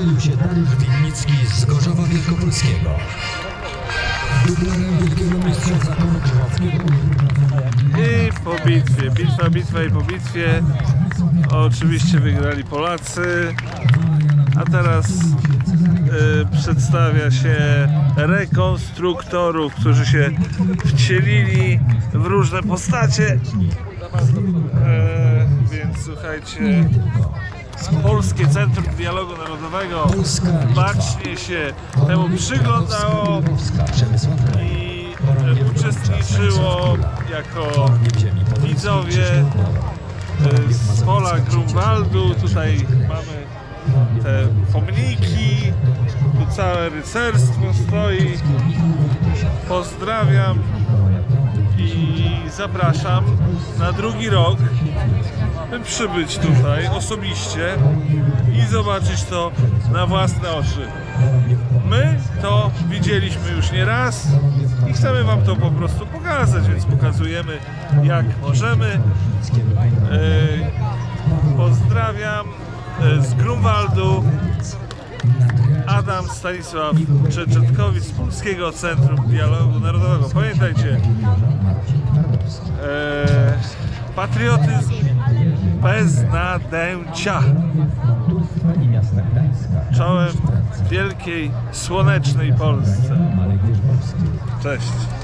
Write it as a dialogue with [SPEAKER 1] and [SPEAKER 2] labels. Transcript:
[SPEAKER 1] Pojawił się Dariusz Winnicki z Gorzowa Wielkopolskiego. Dublerem wielkiego mistrza zakonu krzyżackiego.
[SPEAKER 2] I po bitwie, bitwa i po bitwie oczywiście wygrali Polacy, a teraz przedstawia się rekonstruktorów, którzy się wcielili w różne postacie, więc słuchajcie, Polskie Centrum Dialogu Narodowego bacznie się temu przyglądało i uczestniczyło jako widzowie z pola Grunwaldu. Tutaj mamy te pomniki, tu całe rycerstwo stoi. Pozdrawiam i zapraszam na drugi rok, by przybyć tutaj osobiście i zobaczyć to na własne oczy. My to widzieliśmy już nie raz i chcemy wam to po prostu pokazać, więc pokazujemy jak możemy. Pozdrawiam z Grunwaldu. Adam Stanisław Czeczetkowicz z Polskiego Centrum Dialogu Narodowego. Pamiętajcie, patriotyzm bez nadęcia. Czołem wielkiej, słonecznej Polsce. Cześć.